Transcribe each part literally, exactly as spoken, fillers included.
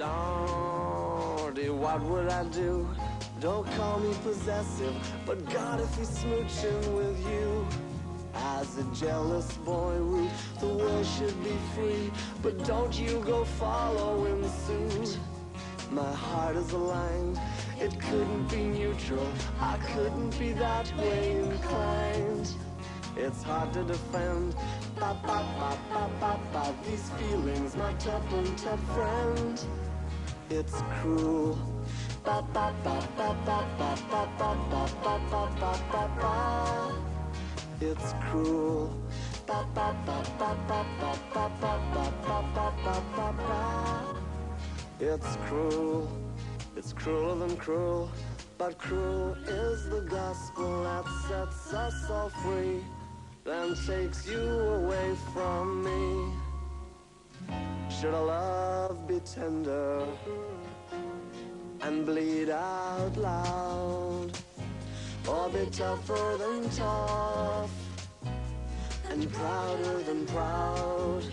Lordy, what would I do? Don't call me possessive, but God, if he's smooching with you. As a jealous boy root, the world should be free, but don't you go following suit. My heart is aligned, it couldn't be neutral, I couldn't be that way inclined. It's hard to defend, ba ba ba ba ba ba, these feelings, my tup-and-tup friend. It's cruel, ba ba ba ba ba ba ba ba ba ba ba ba ba ba. It's cruel, ba ba ba ba ba ba ba ba ba ba ba ba ba ba. It's cruel, it's crueler than cruel, but cruel is the gospel that sets us all free, then takes you away from me. Should our love be tender and bleed out loud, or be tougher than tough and prouder than proud?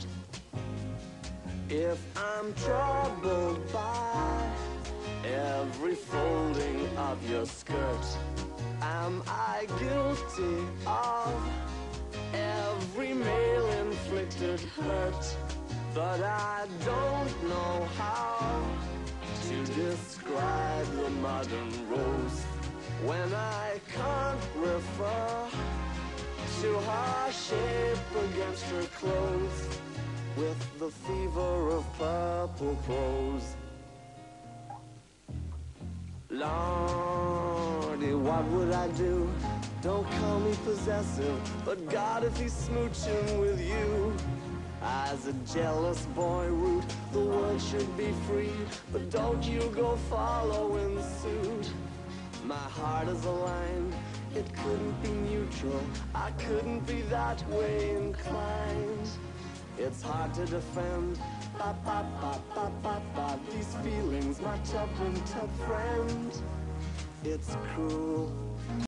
If I'm troubled by every folding of your skirt, am I guilty of every male-inflicted hurt? But I don't know how to describe the modern rose when I can't refer to her shape against her clothes with the fever of purple prose. Lordy, what would I do? Don't call me possessive, but God, if he's smooching with you. As a jealous boy root, the world should be free, but don't you go following suit. My heart is aligned, it couldn't be neutral, I couldn't be that way inclined. It's hard to defend, ba ba ba ba ba ba, these feelings, my tup-and-tup friend. It's cruel,